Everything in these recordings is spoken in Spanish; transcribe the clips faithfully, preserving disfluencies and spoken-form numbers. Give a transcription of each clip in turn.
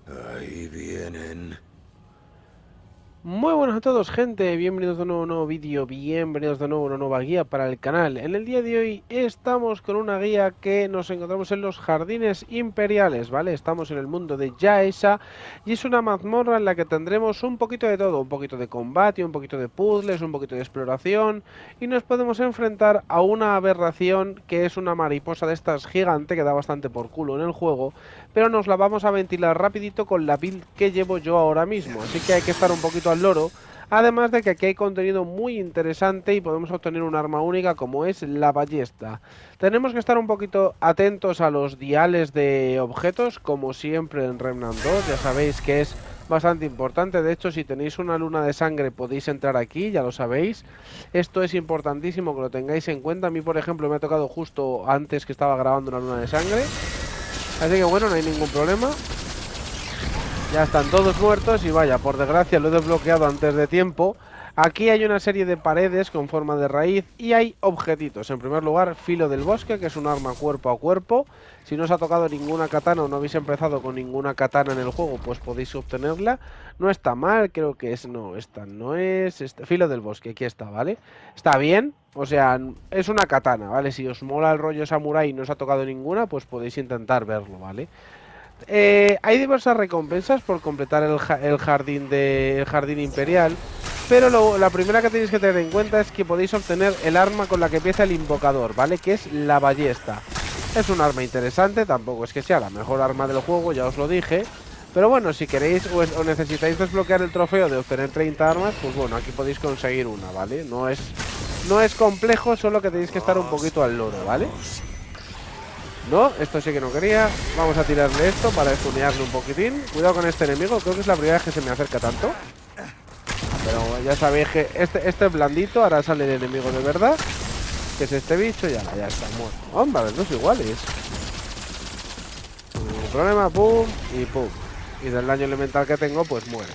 Ahí vienen. Muy buenas a todos, gente, bienvenidos de nuevo a un nuevo vídeo, bienvenidos de nuevo a una nueva guía para el canal. En el día de hoy estamos con una guía que nos encontramos en los Jardines Imperiales, ¿vale? Estamos en el mundo de Yaesha y es una mazmorra en la que tendremos un poquito de todo, un poquito de combate, un poquito de puzzles, un poquito de exploración y nos podemos enfrentar a una aberración que es una mariposa de estas gigante que da bastante por culo en el juego, pero nos la vamos a ventilar rapidito con la build que llevo yo ahora mismo, así que hay que estar un poquito al loro. Además de que aquí hay contenido muy interesante y podemos obtener un arma única como es la ballesta. Tenemos que estar un poquito atentos a los diales de objetos, como siempre en Remnant dos, ya sabéis que es bastante importante. De hecho, si tenéis una luna de sangre podéis entrar aquí, ya lo sabéis. Esto es importantísimo que lo tengáis en cuenta. A mí, por ejemplo, me ha tocado justo antes que estaba grabando una luna de sangre. Así que bueno, no hay ningún problema. Ya están todos muertos y vaya, por desgracia lo he desbloqueado antes de tiempo. Aquí hay una serie de paredes con forma de raíz y hay objetitos. En primer lugar, filo del bosque, que es un arma cuerpo a cuerpo. Si no os ha tocado ninguna katana o no habéis empezado con ninguna katana en el juego, pues podéis obtenerla. No está mal, creo que es... No, esta no es... Este, filo del bosque, aquí está, ¿vale? Está bien, o sea, es una katana, ¿vale? Si os mola el rollo samurai y no os ha tocado ninguna, pues podéis intentar verlo, ¿vale? Eh, hay diversas recompensas por completar el, ja el jardín de el jardín imperial, pero lo, la primera que tenéis que tener en cuenta es que podéis obtener el arma con la que empieza el invocador, ¿vale? Que es la ballesta. Es un arma interesante, tampoco es que sea la mejor arma del juego, ya os lo dije. Pero bueno, si queréis o, o necesitáis desbloquear el trofeo de obtener treinta armas, pues bueno, aquí podéis conseguir una, ¿vale? No es, no es complejo, solo que tenéis que estar un poquito al loro, ¿vale? No, esto sí que no quería. Vamos a tirarle esto para estunearle un poquitín. Cuidado con este enemigo, creo que es la primera vez que se me acerca tanto. Pero ya sabéis que este, este es blandito, ahora sale el enemigo de verdad. Que es este bicho, ya, ya está muerto. Hombre, los dos iguales. Ningún problema, pum y pum. Y del daño elemental que tengo, pues muere.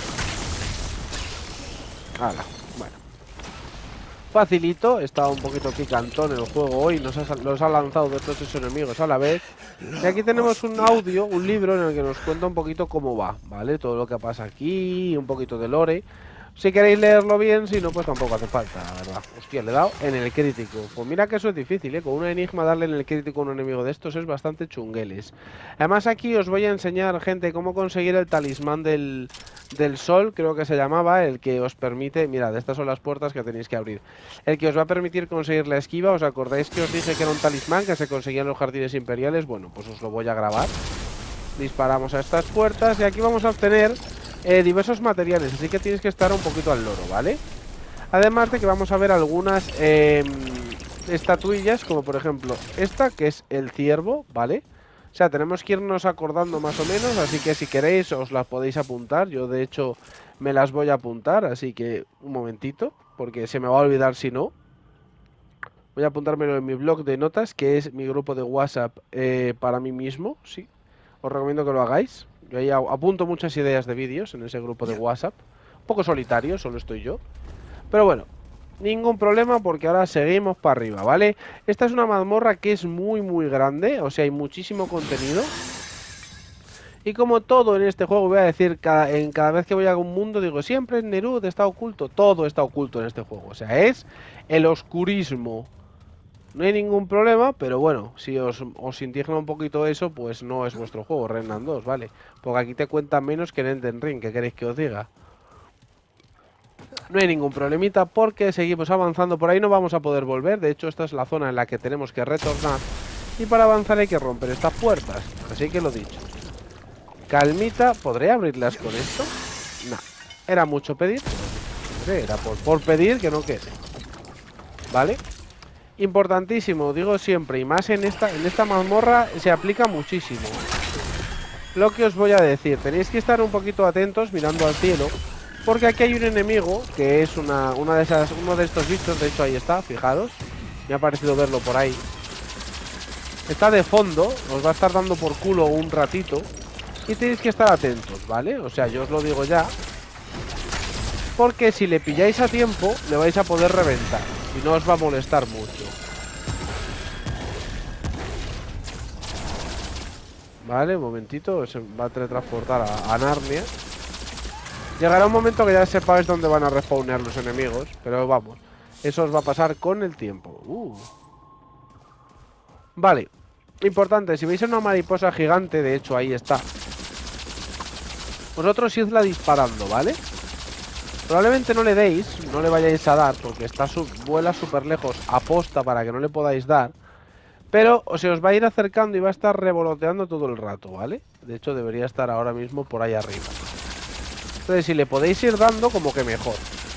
Hala, bueno. Facilito, estaba un poquito picantón el juego hoy, nos ha, los ha lanzado de todos esos enemigos a la vez. Y aquí tenemos un audio, un libro en el que nos cuenta un poquito cómo va, ¿vale? Todo lo que pasa aquí, un poquito de lore. Si queréis leerlo bien, si no, pues tampoco hace falta, la verdad. Hostia, le he dado en el crítico. Pues mira que eso es difícil, ¿eh? Con un enigma darle en el crítico a un enemigo de estos es bastante chungueles. Además aquí os voy a enseñar, gente, cómo conseguir el talismán del, del sol, creo que se llamaba, el que os permite... Mirad, estas son las puertas que tenéis que abrir. El que os va a permitir conseguir la esquiva. ¿Os acordáis que os dije que era un talismán que se conseguía en los jardines imperiales? Bueno, pues os lo voy a grabar. Disparamos a estas puertas y aquí vamos a obtener eh, diversos materiales, así que tienes que estar un poquito al loro, ¿vale? Además de que vamos a ver algunas eh, estatuillas, como por ejemplo esta, que es el ciervo, ¿vale? O sea, tenemos que irnos acordando más o menos, así que si queréis os las podéis apuntar. Yo de hecho me las voy a apuntar, así que un momentito, porque se me va a olvidar si no. Voy a apuntármelo en mi blog de notas, que es mi grupo de WhatsApp eh, para mí mismo, sí. Os recomiendo que lo hagáis. Yo ahí apunto muchas ideas de vídeos en ese grupo de WhatsApp. Un poco solitario, solo estoy yo. Pero bueno, ningún problema porque ahora seguimos para arriba, ¿vale? Esta es una mazmorra que es muy muy grande, o sea, hay muchísimo contenido. Y como todo en este juego, voy a decir, cada, en cada vez que voy a algún mundo, digo, siempre en Nerud está oculto. Todo está oculto en este juego, o sea, es el oscurismo. No hay ningún problema, pero bueno, si os, os indigna un poquito eso, pues no es vuestro juego, Remnant dos, ¿vale? Porque aquí te cuentan menos que en Elden Ring, ¿qué queréis que os diga? No hay ningún problemita porque seguimos avanzando, por ahí no vamos a poder volver, de hecho esta es la zona en la que tenemos que retornar. Y para avanzar hay que romper estas puertas, así que lo dicho. Calmita, ¿podré abrirlas con esto? No, era mucho pedir, era por, por pedir que no quede. ¿Vale? Importantísimo, digo siempre, y más en esta, en esta mazmorra se aplica muchísimo. Lo que os voy a decir, tenéis que estar un poquito atentos mirando al cielo, porque aquí hay un enemigo que es una, una de esas, uno de estos bichos, de hecho ahí está, fijaros, me ha parecido verlo por ahí. Está de fondo, os va a estar dando por culo un ratito, y tenéis que estar atentos, ¿vale? O sea, yo os lo digo ya, porque si le pilláis a tiempo, le vais a poder reventar. Y no os va a molestar mucho. Vale, un momentito, se va a teletransportar a, a Narnia. Llegará un momento que ya sepáis dónde van a respawnear los enemigos, pero vamos, eso os va a pasar con el tiempo. Uh. Vale, importante, si veis una mariposa gigante, de hecho ahí está, vosotros idla disparando, ¿vale? Probablemente no le deis, no le vayáis a dar, porque está su vuela súper lejos, aposta para que no le podáis dar. Pero o se os va a ir acercando y va a estar revoloteando todo el rato, ¿vale? De hecho debería estar ahora mismo por ahí arriba. Entonces si le podéis ir dando, como que mejor.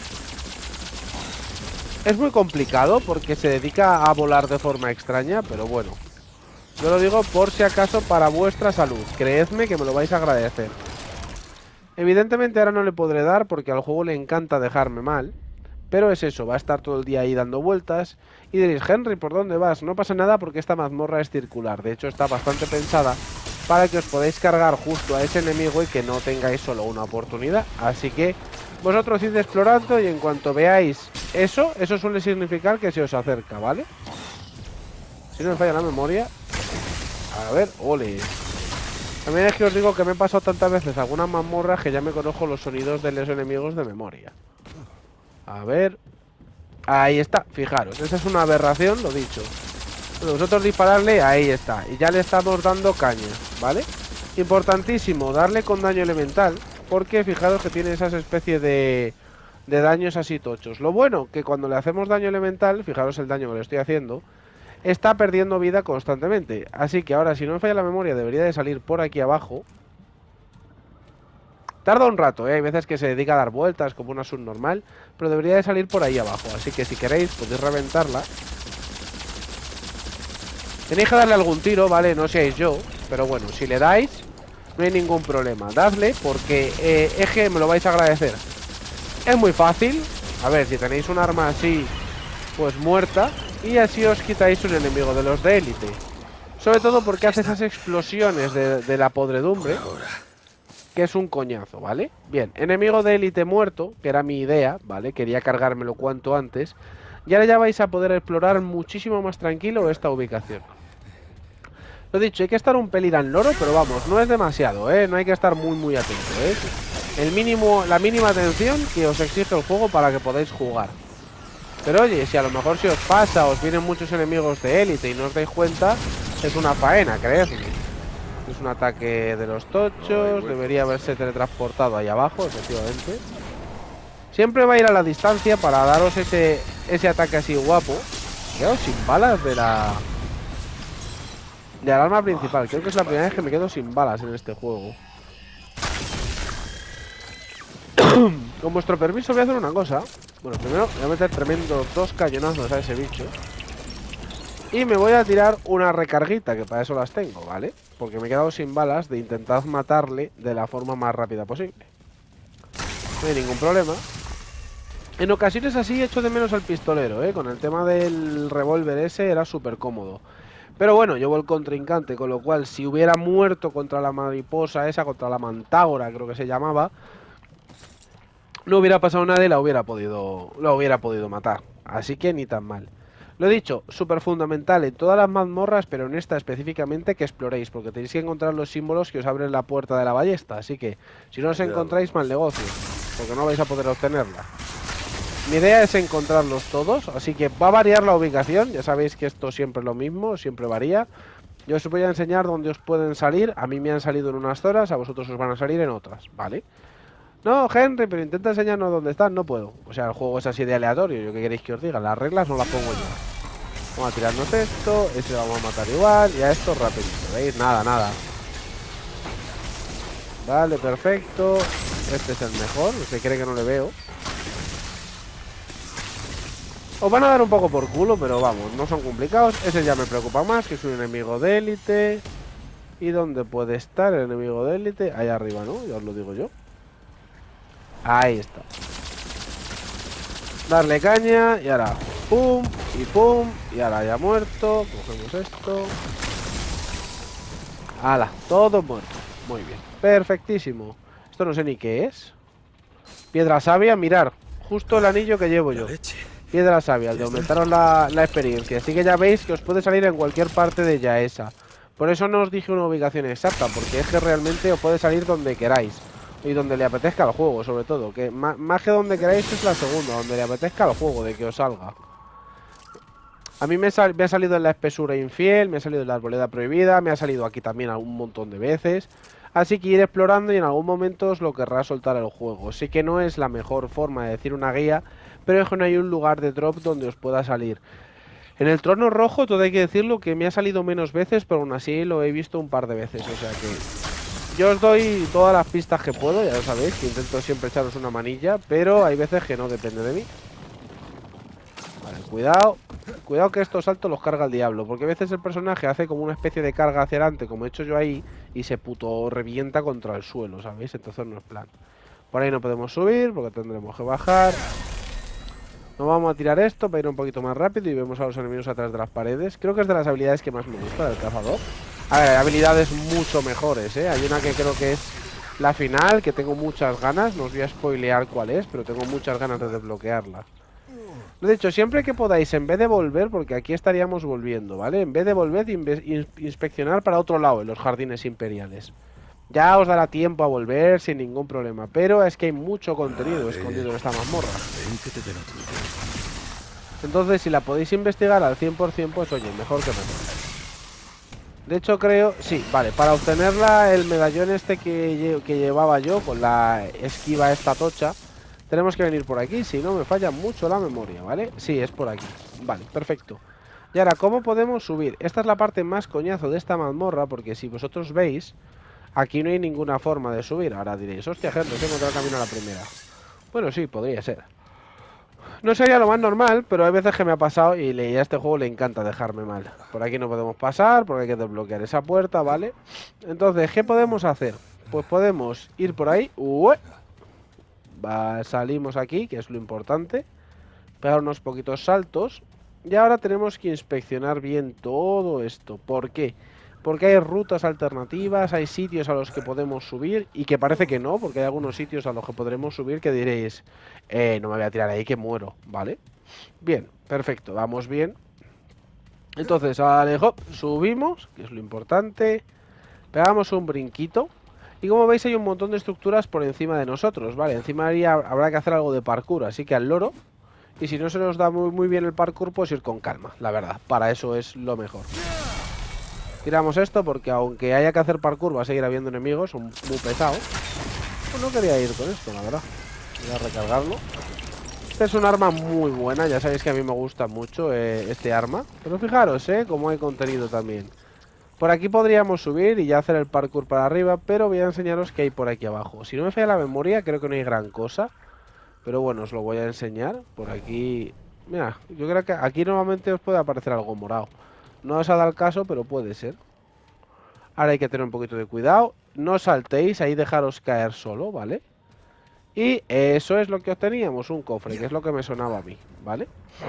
Es muy complicado porque se dedica a volar de forma extraña, pero bueno. Yo lo digo por si acaso para vuestra salud. Creedme que me lo vais a agradecer. Evidentemente ahora no le podré dar porque al juego le encanta dejarme mal. Pero es eso, va a estar todo el día ahí dando vueltas. Y diréis, Henry, ¿por dónde vas? No pasa nada porque esta mazmorra es circular. De hecho está bastante pensada para que os podáis cargar justo a ese enemigo y que no tengáis solo una oportunidad. Así que vosotros id explorando y en cuanto veáis eso, eso suele significar que se os acerca, ¿vale? Si no me falla la memoria. A ver, ole. También es que os digo que me he pasado tantas veces algunas mazmorras que ya me conozco los sonidos de los enemigos de memoria. A ver. Ahí está, fijaros, esa es una aberración, lo dicho. Bueno, vosotros dispararle, ahí está. Y ya le estamos dando caña, ¿vale? Importantísimo, darle con daño elemental. Porque fijaros que tiene esas especies de, de daños así tochos. Lo bueno, que cuando le hacemos daño elemental, fijaros el daño que le estoy haciendo, está perdiendo vida constantemente. Así que ahora, si no me falla la memoria, debería de salir por aquí abajo. Tarda un rato, ¿eh? Hay veces que se dedica a dar vueltas como una subnormal, pero debería de salir por ahí abajo. Así que si queréis, podéis reventarla. Tenéis que darle algún tiro, ¿vale? No seáis yo, pero bueno, si le dais, no hay ningún problema. Dadle porque eh, es que me lo vais a agradecer. Es muy fácil. A ver, si tenéis un arma así, pues muerta. Y así os quitáis un enemigo de los de élite. Sobre todo porque hace esas explosiones de, de la podredumbre, que es un coñazo, ¿vale? Bien, enemigo de élite muerto, que era mi idea, ¿vale? Quería cargármelo cuanto antes. Y ahora ya vais a poder explorar muchísimo más tranquilo esta ubicación. Lo dicho, hay que estar un pelín al loro, pero vamos, no es demasiado, ¿eh? No hay que estar muy muy atento, ¿eh? El mínimo, la mínima atención que os exige el juego para que podáis jugar. Pero oye, si a lo mejor se os pasa, os vienen muchos enemigos de élite y no os dais cuenta, es una faena, creedme. Es un ataque de los tochos, debería haberse teletransportado ahí abajo, efectivamente. Siempre va a ir a la distancia para daros ese, ese ataque así guapo. Quedo sin balas de la... de la arma principal. Creo que es la primera vez que me quedo sin balas en este juego. Con vuestro permiso voy a hacer una cosa. Bueno, primero voy a meter tremendos dos cañonazos a ese bicho. Y me voy a tirar una recarguita, que para eso las tengo, ¿vale? Porque me he quedado sin balas de intentar matarle de la forma más rápida posible. No hay ningún problema. En ocasiones así echo de menos al pistolero, ¿eh? Con el tema del revólver ese era súper cómodo. Pero bueno, llevo el contrincante, con lo cual si hubiera muerto contra la mariposa esa, contra la mantágora creo que se llamaba, no hubiera pasado nada y la hubiera podido, la hubiera podido matar. Así que ni tan mal. Lo he dicho, súper fundamental en todas las mazmorras, pero en esta específicamente que exploréis, porque tenéis que encontrar los símbolos que os abren la puerta de la ballesta. Así que, si no os encontráis, mal negocio, porque no vais a poder obtenerla. Mi idea es encontrarlos todos, así que va a variar la ubicación. Ya sabéis que esto siempre es lo mismo, siempre varía. Yo os voy a enseñar dónde os pueden salir. A mí me han salido en unas zonas, a vosotros os van a salir en otras, ¿vale? No, Henry, pero intenta enseñarnos dónde están. No puedo. O sea, el juego es así de aleatorio. ¿Yo qué queréis que os diga? Las reglas no las pongo yo. Vamos a tirarnos esto. Ese lo vamos a matar igual. Y a esto rapidito. ¿Veis? Nada, nada. Vale, perfecto. Este es el mejor. Se cree que no le veo. Os van a dar un poco por culo, pero vamos, no son complicados. Ese ya me preocupa más, que es un enemigo de élite. ¿Y dónde puede estar el enemigo de élite? Ahí arriba, ¿no? Ya os lo digo yo. Ahí está. Darle caña y ahora pum y pum. Y ahora ya muerto. Cogemos esto. ¡Hala! Todo muerto. Muy bien. Perfectísimo. Esto no sé ni qué es. Piedra sabia, mirar. Justo el anillo que llevo yo. Piedra sabia, el de aumentaros la, la experiencia. Así que ya veis que os puede salir en cualquier parte de Yaesa. Por eso no os dije una ubicación exacta, porque es que realmente os puede salir donde queráis. Y donde le apetezca al juego, sobre todo. Que más, más que donde queráis es la segunda, donde le apetezca al juego, de que os salga. A mí me, sal, me ha salido en la espesura infiel, me ha salido en la arboleda prohibida, me ha salido aquí también un montón de veces. Así que ir explorando y en algún momento os lo querrá soltar el juego. Sí que no es la mejor forma de decir una guía, pero es que no hay un lugar de drop donde os pueda salir. En el trono rojo, todo hay que decirlo, que me ha salido menos veces, pero aún así lo he visto un par de veces, o sea que... Yo os doy todas las pistas que puedo, ya lo sabéis, que intento siempre echaros una manilla, pero hay veces que no depende de mí. Vale, cuidado. Cuidado que estos saltos los carga el diablo, porque a veces el personaje hace como una especie de carga hacia adelante, como he hecho yo ahí, y se puto revienta contra el suelo, ¿sabéis? Entonces no es plan. Por ahí no podemos subir, porque tendremos que bajar. Nos vamos a tirar esto para ir un poquito más rápido y vemos a los enemigos atrás de las paredes. Creo que es de las habilidades que más me gusta del cazador. A ver, hay habilidades mucho mejores, ¿eh? Hay una que creo que es la final, que tengo muchas ganas. No os voy a spoilear cuál es, pero tengo muchas ganas de desbloquearla. De hecho, siempre que podáis, en vez de volver, porque aquí estaríamos volviendo, ¿vale? En vez de volver, inspeccionar para otro lado, en los jardines imperiales. Ya os dará tiempo a volver sin ningún problema, pero es que hay mucho contenido escondido en esta mazmorra. Entonces, si la podéis investigar al cien por cien, pues oye, mejor que mejor. De hecho, creo... Sí, vale, para obtenerla, el medallón este que, que llevaba yo, con la esquiva esta tocha, tenemos que venir por aquí, si no me falla mucho la memoria, ¿vale? Sí, es por aquí. Vale, perfecto. Y ahora, ¿cómo podemos subir? Esta es la parte más coñazo de esta mazmorra, porque si vosotros veis... Aquí no hay ninguna forma de subir. Ahora diréis, hostia, gente, he encontrado el camino a la primera. Bueno, sí, podría ser. No sería lo más normal, pero hay veces que me ha pasado y a este juego le encanta dejarme mal. Por aquí no podemos pasar, porque hay que desbloquear esa puerta, ¿vale? Entonces, ¿qué podemos hacer? Pues podemos ir por ahí. ¡Ué! Va, salimos aquí, que es lo importante. Pegar unos poquitos saltos. Y ahora tenemos que inspeccionar bien todo esto. ¿Por qué? Porque hay rutas alternativas, hay sitios a los que podemos subir y que parece que no, porque hay algunos sitios a los que podremos subir que diréis, eh, no me voy a tirar ahí que muero, ¿vale? Bien, perfecto, vamos bien. Entonces, alejo, subimos, que es lo importante, pegamos un brinquito y como veis hay un montón de estructuras por encima de nosotros, ¿vale? Encima haría, habrá que hacer algo de parkour, así que al loro. Y si no se nos da muy, muy bien el parkour, pues ir con calma, la verdad, para eso es lo mejor. Tiramos esto porque aunque haya que hacer parkour va a seguir habiendo enemigos, son muy pesados. Pues no quería ir con esto, la verdad. Voy a recargarlo. Este es un arma muy buena, ya sabéis que a mí me gusta mucho eh, este arma. Pero fijaros, eh, como hay contenido también. Por aquí podríamos subir y ya hacer el parkour para arriba, pero voy a enseñaros qué hay por aquí abajo. Si no me falla la memoria, creo que no hay gran cosa. Pero bueno, os lo voy a enseñar. Por aquí... Mira, yo creo que aquí normalmente os puede aparecer algo morado. No os ha dado el caso, pero puede ser. Ahora hay que tener un poquito de cuidado. No saltéis, ahí dejaros caer solo, ¿vale? Y eso es lo que obteníamos, un cofre, que es lo que me sonaba a mí, ¿vale?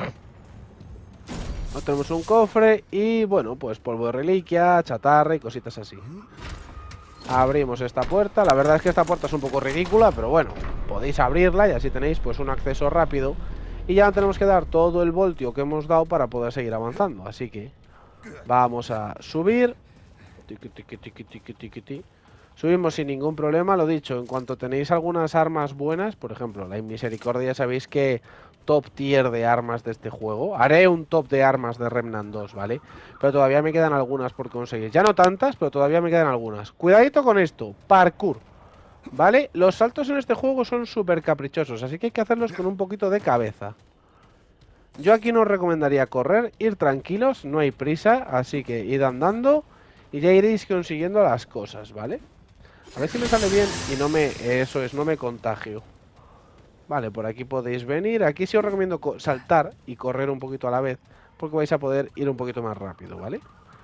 Obtenemos un cofre y, bueno, pues polvo de reliquia, chatarra y cositas así. Abrimos esta puerta. La verdad es que esta puerta es un poco ridícula, pero bueno, podéis abrirla y así tenéis pues un acceso rápido. Y ya no tenemos que dar todo el voltio que hemos dado para poder seguir avanzando. Así que vamos a subir. Tiqui, tiqui, tiqui, tiqui, tiqui, tiqui. Subimos sin ningún problema, lo dicho, en cuanto tenéis algunas armas buenas, por ejemplo, la Misericordia, sabéis que top tier de armas de este juego. Haré un top de armas de Remnant dos, ¿vale? Pero todavía me quedan algunas por conseguir. Ya no tantas, pero todavía me quedan algunas. Cuidadito con esto, parkour, ¿vale? Los saltos en este juego son súper caprichosos, así que hay que hacerlos con un poquito de cabeza. Yo aquí no os recomendaría correr, ir tranquilos, no hay prisa, así que id andando y ya iréis consiguiendo las cosas, ¿vale? A ver si me sale bien y no me... Eso es, no me contagio. Vale, por aquí podéis venir. Aquí sí os recomiendo saltar y correr un poquito a la vez, porque vais a poder ir un poquito más rápido, ¿vale?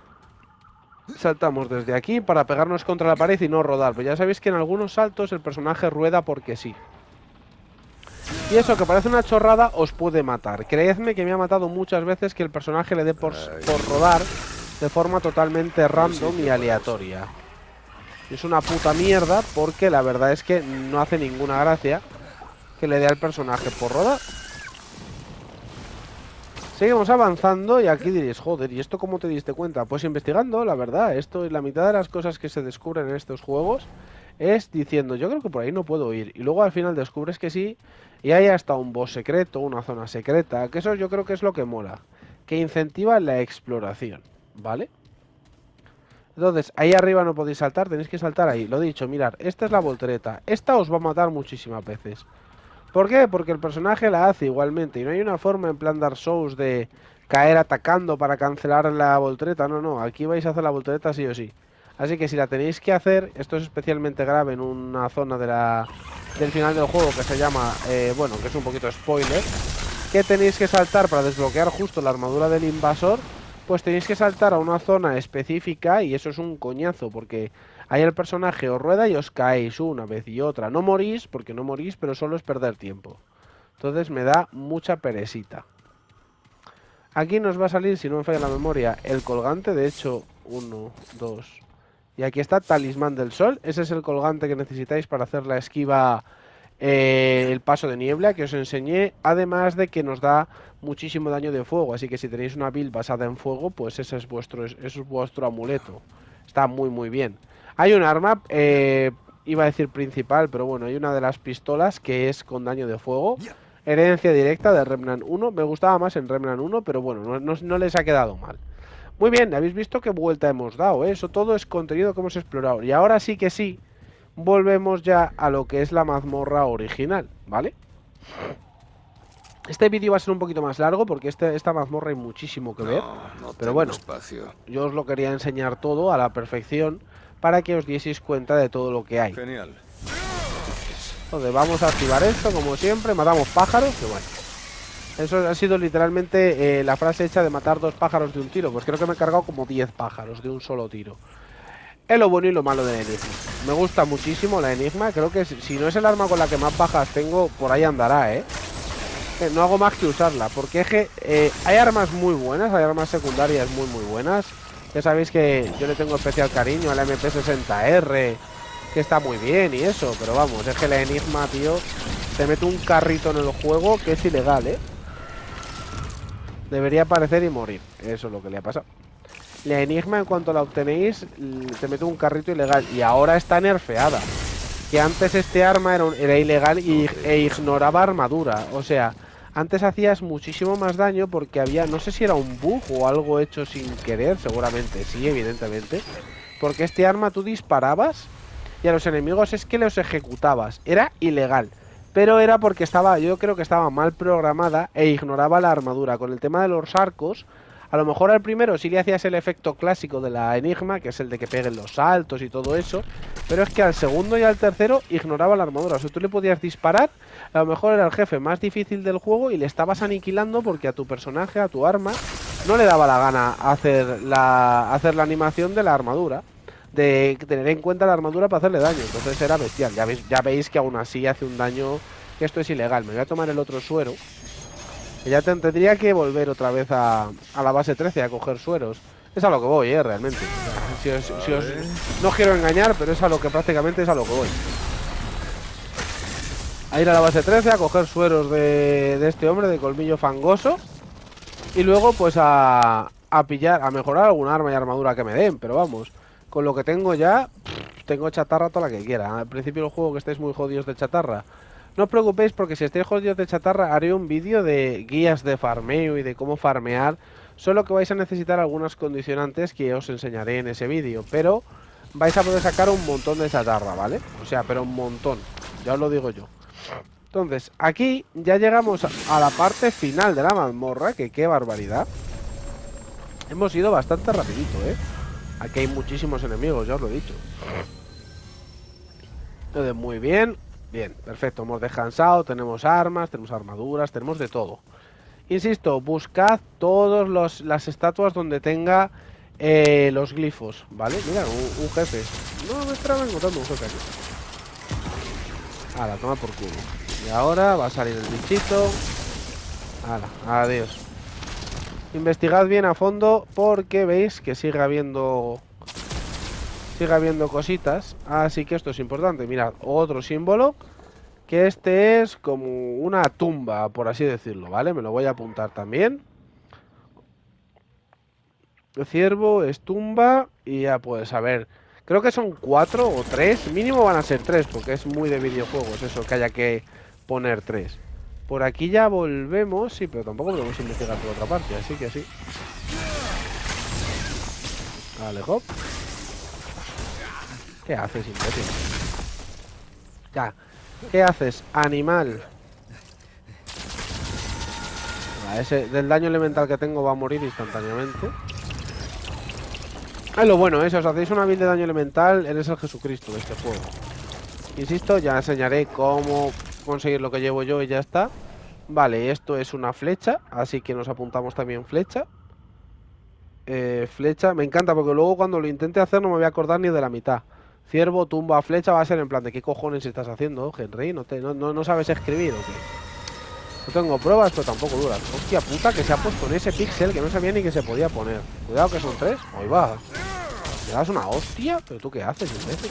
Saltamos desde aquí para pegarnos contra la pared y no rodar. Pero ya sabéis que en algunos saltos el personaje rueda porque sí. Y eso, que parece una chorrada, os puede matar. Creedme que me ha matado muchas veces que el personaje le dé por, por rodar de forma totalmente random y aleatoria. Es una puta mierda porque la verdad es que no hace ninguna gracia que le dé al personaje por rodar. Seguimos avanzando y aquí diréis, joder, ¿y esto cómo te diste cuenta? Pues investigando, la verdad, esto es la mitad de las cosas que se descubren en estos juegos, es diciendo, yo creo que por ahí no puedo ir, y luego al final descubres que sí, y hay hasta un boss secreto, una zona secreta, que eso yo creo que es lo que mola, que incentiva la exploración, ¿vale? Entonces, ahí arriba no podéis saltar, tenéis que saltar ahí, lo dicho, mirad, esta es la voltereta, esta os va a matar muchísimas veces. ¿Por qué? Porque el personaje la hace igualmente y no hay una forma en plan Dark Souls de caer atacando para cancelar la voltereta. No, no, aquí vais a hacer la voltereta sí o sí. Así que si la tenéis que hacer, esto es especialmente grave en una zona de la, del final del juego que se llama, eh, bueno, que es un poquito spoiler, que tenéis que saltar para desbloquear justo la armadura del invasor, pues tenéis que saltar a una zona específica y eso es un coñazo porque ahí el personaje os rueda y os caéis una vez y otra. No morís, porque no morís, pero solo es perder tiempo. Entonces me da mucha peresita. Aquí nos va a salir, si no me falla la memoria, el colgante. De hecho, uno, dos. Y aquí está Talismán del Sol. Ese es el colgante que necesitáis para hacer la esquiva, eh, el paso de niebla que os enseñé. Además de que nos da muchísimo daño de fuego. Así que si tenéis una build basada en fuego, pues ese es vuestro, ese es vuestro amuleto. Está muy muy bien. Hay un arma, eh, iba a decir principal, pero bueno, hay una de las pistolas que es con daño de fuego. Herencia directa de Remnant uno. Me gustaba más en Remnant uno, pero bueno, no, no, no les ha quedado mal. Muy bien, habéis visto qué vuelta hemos dado, ¿eh? Eso todo es contenido que hemos explorado. Y ahora sí que sí, volvemos ya a lo que es la mazmorra original, ¿vale? Este vídeo va a ser un poquito más largo porque este, esta mazmorra hay muchísimo que ver. No, no pero bueno, espacio. Yo os lo quería enseñar todo a la perfección para que os dieseis cuenta de todo lo que hay. Genial. Entonces vamos a activar esto como siempre, matamos pájaros, que bueno. Eso ha sido literalmente eh, la frase hecha de matar dos pájaros de un tiro. Pues creo que me he cargado como diez pájaros de un solo tiro. Es lo bueno y lo malo de la Enigma. Me gusta muchísimo la Enigma. Creo que si no es el arma con la que más bajas tengo, por ahí andará, ¿eh? eh no hago más que usarla. Porque es que eh, hay armas muy buenas, hay armas secundarias muy muy buenas. Ya sabéis que yo le tengo especial cariño al M P sesenta R, que está muy bien y eso. Pero vamos, es que la Enigma, tío, te mete un carrito en el juego que es ilegal, ¿eh? Debería aparecer y morir. Eso es lo que le ha pasado. La Enigma, en cuanto la obtenéis, te mete un carrito ilegal. Y ahora está nerfeada. Que antes este arma era, un, era ilegal y, e ignoraba armadura. O sea, antes hacías muchísimo más daño porque había... No sé si era un bug o algo hecho sin querer. Seguramente sí, evidentemente. Porque este arma tú disparabas y a los enemigos es que los ejecutabas. Era ilegal. Pero era porque estaba, yo creo que estaba mal programada e ignoraba la armadura. Con el tema de los arcos, a lo mejor al primero sí le hacías el efecto clásico de la Enigma, que es el de que peguen los saltos y todo eso. Pero es que al segundo y al tercero ignoraba la armadura. O sea, tú le podías disparar, a lo mejor era el jefe más difícil del juego y le estabas aniquilando porque a tu personaje, a tu arma, no le daba la gana hacer la, hacer la animación de la armadura. De tener en cuenta la armadura para hacerle daño. Entonces era bestial. Ya veis, ya veis que aún así hace un daño, que esto es ilegal. Me voy a tomar el otro suero. Que ya te, tendría que volver otra vez a, a la base trece a coger sueros. Es a lo que voy, eh, realmente. Si os, si os, no os quiero engañar, pero es a lo que prácticamente es a lo que voy. A ir a la base trece a coger sueros de, de este hombre de colmillo fangoso. Y luego pues a, a pillar, a mejorar algún arma y armadura que me den. Pero vamos, con lo que tengo ya, pff, tengo chatarra toda la que quiera. Al principio del juego que estáis muy jodidos de chatarra, no os preocupéis porque si estáis jodidos de chatarra haré un vídeo de guías de farmeo y de cómo farmear. Solo que vais a necesitar algunas condicionantes que os enseñaré en ese vídeo. Pero vais a poder sacar un montón de chatarra, ¿vale? O sea, pero un montón, ya os lo digo yo. Entonces, aquí ya llegamos a la parte final de la mazmorra, que qué barbaridad. Hemos ido bastante rapidito, ¿eh? Aquí hay muchísimos enemigos, ya os lo he dicho. Entonces, muy bien. Bien, perfecto, hemos descansado, tenemos armas, tenemos armaduras, tenemos de todo. Insisto, buscad todas las estatuas donde tenga eh, los glifos, ¿vale? Mira, un, un jefe. No me estaba encontrando un jefe aquí. Hala, toma por culo. Y ahora va a salir el bichito. Hala, adiós. Investigad bien a fondo porque veis que sigue habiendo sigue habiendo cositas. Así que esto es importante. Mirad, otro símbolo, que este es como una tumba, por así decirlo, ¿vale? Me lo voy a apuntar también. Ciervo, es tumba y ya pues a ver. Creo que son cuatro o tres. Mínimo van a ser tres porque es muy de videojuegos eso, que haya que poner tres. Por aquí ya volvemos, sí, pero tampoco podemos investigar por otra parte, así que sí. Vale, hop. ¿Qué haces, imbécil? Ya. ¿Qué haces, animal? Ah, ese del daño elemental que tengo va a morir instantáneamente. Ah, lo bueno, eso, os hacéis una build de daño elemental, eres el Jesucristo de este juego. Insisto, ya enseñaré cómo conseguir lo que llevo yo y ya está. Vale, esto es una flecha, así que nos apuntamos también flecha. Eh, flecha, me encanta porque luego cuando lo intente hacer no me voy a acordar ni de la mitad. Ciervo, tumba, flecha, va a ser en plan de ¿qué cojones estás haciendo, Henry? ¿No, te, no, no, no sabes escribir o qué? No tengo pruebas, pero tampoco dudas. Hostia puta que se ha puesto en ese píxel que no sabía ni que se podía poner. Cuidado que son tres. Ahí va. ¿Me das una hostia? ¿Pero tú qué haces, imbécil?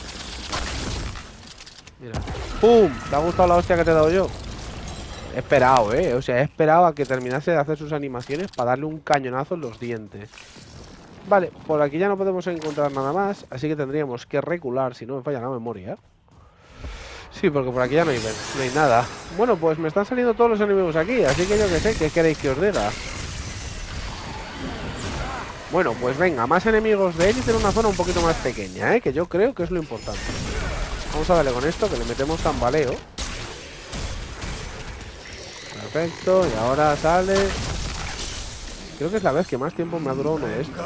Mira. ¡Pum! ¿Te ha gustado la hostia que te he dado yo? He esperado, ¿eh? O sea, he esperado a que terminase de hacer sus animaciones para darle un cañonazo en los dientes. Vale, por aquí ya no podemos encontrar nada más, así que tendríamos que recular, si no me falla la memoria. Sí, porque por aquí ya no hay, no hay nada. Bueno, pues me están saliendo todos los enemigos aquí, así que yo que sé, ¿qué queréis que os diga? Bueno, pues venga, más enemigos de élite en una zona un poquito más pequeña, ¿eh? Que yo creo que es lo importante. Vamos a darle con esto, que le metemos tambaleo. Perfecto, y ahora sale... Creo que es la vez que más tiempo me ha durado uno de estos.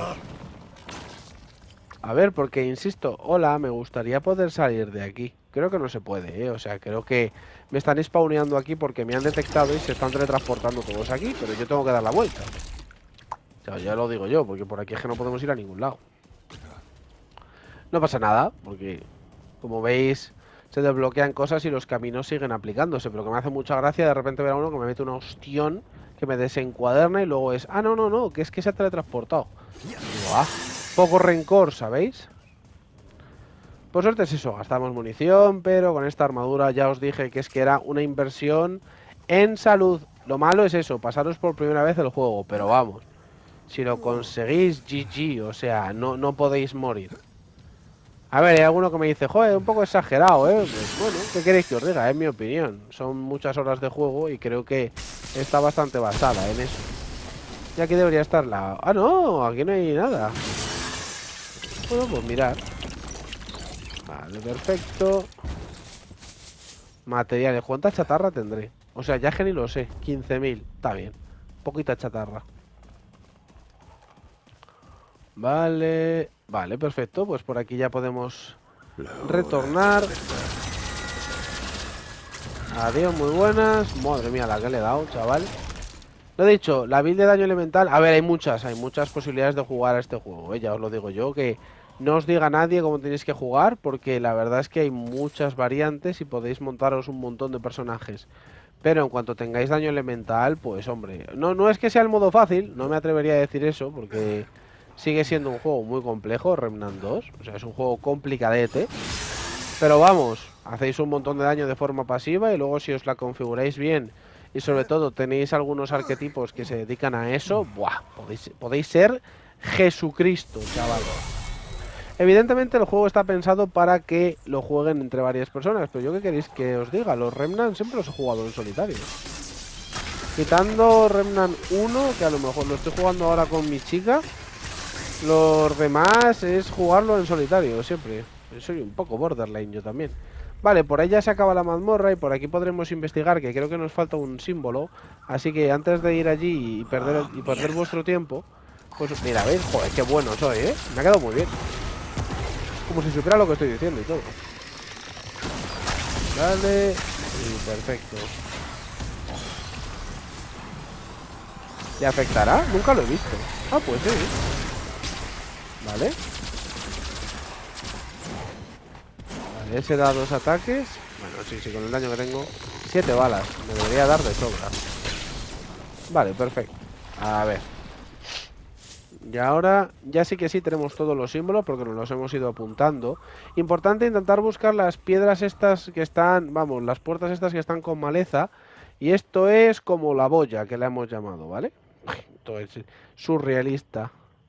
A ver, porque insisto, hola, me gustaría poder salir de aquí. Creo que no se puede, ¿eh? O sea, creo que me están spawneando aquí porque me han detectado y se están teletransportando todos aquí, pero yo tengo que dar la vuelta. O sea, ya lo digo yo, porque por aquí es que no podemos ir a ningún lado. No pasa nada, porque como veis se desbloquean cosas y los caminos siguen aplicándose, pero que me hace mucha gracia de repente ver a uno que me mete un ostión que me desencuaderna y luego es, ah, no, no, no, que es que se ha teletransportado. Digo, ah, poco rencor, ¿sabéis? Por suerte es eso, gastamos munición, pero con esta armadura ya os dije que es que era una inversión en salud. Lo malo es eso, pasaros por primera vez el juego, pero vamos, si lo conseguís, G G, o sea, no, no podéis morir. A ver, hay alguno que me dice, joder, un poco exagerado, ¿eh? Pues bueno, ¿qué queréis que os diga? Es mi opinión. Son muchas horas de juego y creo que está bastante basada en eso. Y aquí debería estar la... Ah, no, aquí no hay nada. Bueno, pues mirad. Vale, perfecto. Materiales, ¿cuánta chatarra tendré? O sea, ya que ni lo sé, quince mil, está bien. Poquita chatarra. Vale, vale, perfecto. Pues por aquí ya podemos retornar. Adiós, muy buenas. Madre mía, la que le he dado, chaval. Lo he dicho, la build de daño elemental. A ver, hay muchas, hay muchas posibilidades de jugar a este juego, ¿eh? Ya os lo digo yo, que no os diga nadie cómo tenéis que jugar, porque la verdad es que hay muchas variantes y podéis montaros un montón de personajes. Pero en cuanto tengáis daño elemental, pues hombre, no, no es que sea el modo fácil, no me atrevería a decir eso, porque sigue siendo un juego muy complejo, Remnant dos. O sea, es un juego complicadete. Pero vamos, hacéis un montón de daño de forma pasiva y luego si os la configuráis bien y sobre todo tenéis algunos arquetipos que se dedican a eso, ¡buah! Podéis, podéis ser Jesucristo, chaval. Evidentemente el juego está pensado para que lo jueguen entre varias personas, pero yo qué queréis que os diga, los Remnant siempre los he jugado en solitario. Quitando Remnant uno, que a lo mejor lo estoy jugando ahora con mi chica, los demás es jugarlo en solitario, siempre. Soy un poco borderline yo también. Vale, por ahí ya se acaba la mazmorra y por aquí podremos investigar, que creo que nos falta un símbolo. Así que antes de ir allí y perder, y perder vuestro tiempo, pues mira, ¿veis? Joder, qué bueno soy, ¿eh? Me ha quedado muy bien. Como si supiera lo que estoy diciendo y todo. Vale, y perfecto. ¿Le afectará? Nunca lo he visto. Ah, pues sí. Vale. Vale, ese da dos ataques. Bueno, sí, sí, con el daño que tengo. Siete balas. Me debería dar de sobra. Vale, perfecto. A ver. Y ahora ya sí que sí tenemos todos los símbolos porque nos los hemos ido apuntando. Importante intentar buscar las piedras estas que están, vamos, las puertas estas que están con maleza. Y esto es como la boya que le hemos llamado, ¿vale? Esto es surrealista.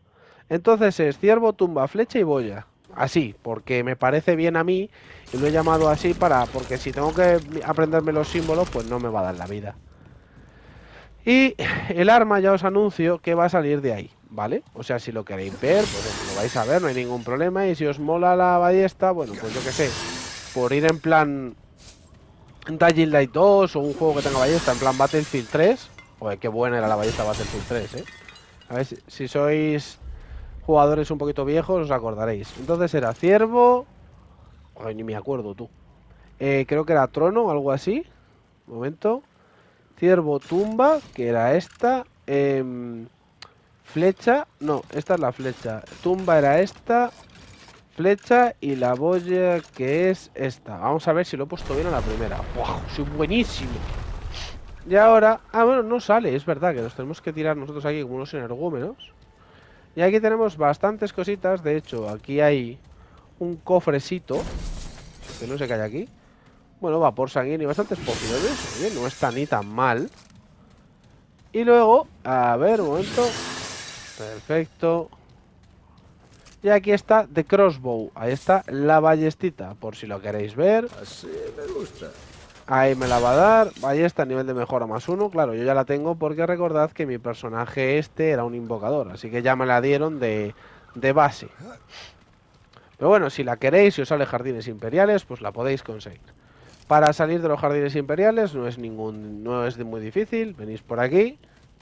Entonces es ciervo, tumba, flecha y boya. Así, porque me parece bien a mí y lo he llamado así para... Porque si tengo que aprenderme los símbolos, pues no me va a dar la vida. Y el arma ya os anuncio que va a salir de ahí, ¿vale? O sea, si lo queréis ver, pues lo vais a ver, no hay ningún problema. Y si os mola la ballesta, bueno, pues yo qué sé, por ir en plan Dying Light dos o un juego que tenga ballesta, en plan Battlefield tres. Joder, qué buena era la ballesta Battlefield tres, ¿eh? A ver si, si sois jugadores un poquito viejos, os acordaréis. Entonces era ciervo... Joder, ni me acuerdo, tú. Eh, creo que era trono o algo así. Un momento. Ciervo, tumba, que era esta. Eh, flecha, no, esta es la flecha. Tumba era esta. Flecha y la boya, que es esta. Vamos a ver si lo he puesto bien a la primera. ¡Wow! Soy buenísimo. Y ahora... Ah, bueno, no sale, es verdad que nos tenemos que tirar nosotros aquí como unos energúmenos. Y aquí tenemos bastantes cositas. De hecho, aquí hay un cofrecito, que no sé qué hay aquí. Bueno, vapor sanguíneo y bastantes pociones. Oye, no está ni tan mal. Y luego, a ver, un momento. Perfecto. Y aquí está The Crossbow. Ahí está la ballestita, por si lo queréis ver. Así me gusta. Ahí me la va a dar. Ballesta a nivel de mejora más uno. Claro, yo ya la tengo porque recordad que mi personaje este era un invocador. Así que ya me la dieron de, de base. Pero bueno, si la queréis, si os sale Jardines Imperiales, pues la podéis conseguir. Para salir de los Jardines Imperiales no es ningún, no es muy difícil. Venís por aquí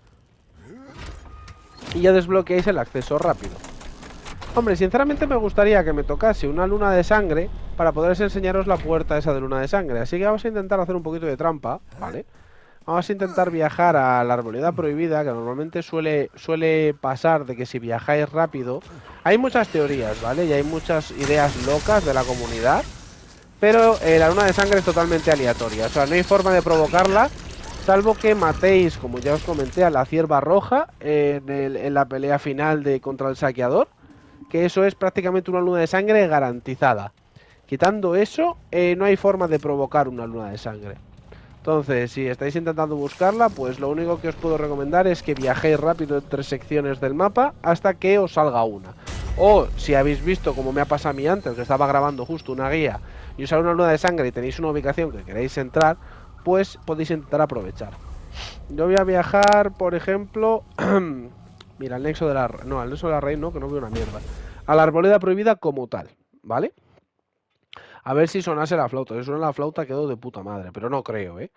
y ya desbloqueáis el acceso rápido. Hombre, sinceramente me gustaría que me tocase una luna de sangre para poder enseñaros la puerta esa de luna de sangre. Así que vamos a intentar hacer un poquito de trampa, ¿vale? Vamos a intentar viajar a la arboleda prohibida, que normalmente suele, suele pasar de que si viajáis rápido... Hay muchas teorías, ¿vale? Y hay muchas ideas locas de la comunidad. Pero eh, la luna de sangre es totalmente aleatoria. O sea, no hay forma de provocarla, salvo que matéis, como ya os comenté, a la cierva roja en, el, en la pelea final de contra el saqueador. Que eso es prácticamente una luna de sangre garantizada. Quitando eso, eh, no hay forma de provocar una luna de sangre. Entonces, si estáis intentando buscarla, pues lo único que os puedo recomendar es que viajéis rápido entre secciones del mapa hasta que os salga una. O, si habéis visto, como me ha pasado a mí antes, que estaba grabando justo una guía y os sale una luna de sangre y tenéis una ubicación que queréis entrar, pues podéis intentar aprovechar. Yo voy a viajar, por ejemplo... Mira, al nexo de la... No, al nexo de la raíz no, que no veo una mierda. A la arboleda prohibida como tal, ¿vale? A ver si sonase la flauta. Si suena la flauta quedo de puta madre, pero no creo, ¿eh?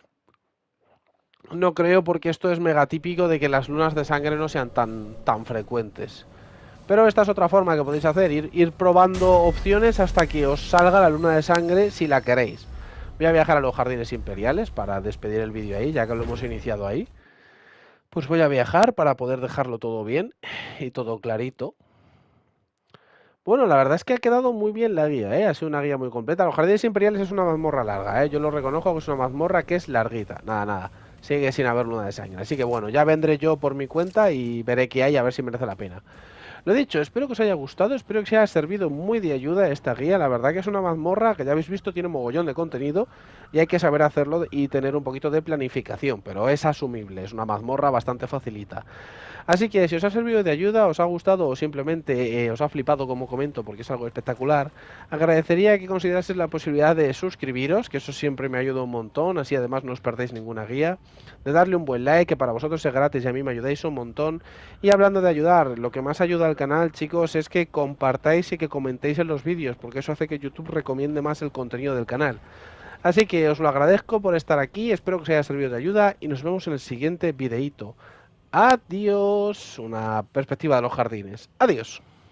No creo porque esto es mega típico de que las lunas de sangre no sean tan, tan frecuentes. Pero esta es otra forma que podéis hacer, ir, ir probando opciones hasta que os salga la luna de sangre si la queréis. Voy a viajar a los Jardines Imperiales para despedir el vídeo ahí, ya que lo hemos iniciado ahí. Pues voy a viajar para poder dejarlo todo bien y todo clarito. Bueno, la verdad es que ha quedado muy bien la guía, ¿eh? Ha sido una guía muy completa. Los Jardines Imperiales es una mazmorra larga, ¿eh? Yo lo reconozco que es una mazmorra que es larguita. Nada, nada. Sigue sin haber luna de sangre. Así que bueno, ya vendré yo por mi cuenta y veré qué hay, a ver si merece la pena. Lo dicho, espero que os haya gustado, espero que os haya servido muy de ayuda esta guía. La verdad que es una mazmorra que ya habéis visto, tiene mogollón de contenido y hay que saber hacerlo y tener un poquito de planificación, pero es asumible, es una mazmorra bastante facilita. Así que si os ha servido de ayuda, os ha gustado o simplemente eh, os ha flipado como comento porque es algo espectacular, agradecería que consideraseis la posibilidad de suscribiros, que eso siempre me ayuda un montón, así además no os perdéis ninguna guía, de darle un buen like, que para vosotros es gratis y a mí me ayudáis un montón. Y hablando de ayudar, lo que más ayuda al canal, chicos, es que compartáis y que comentéis en los vídeos, porque eso hace que YouTube recomiende más el contenido del canal. Así que os lo agradezco por estar aquí, espero que os haya servido de ayuda y nos vemos en el siguiente videíto. Adiós, una perspectiva de los jardines. Adiós.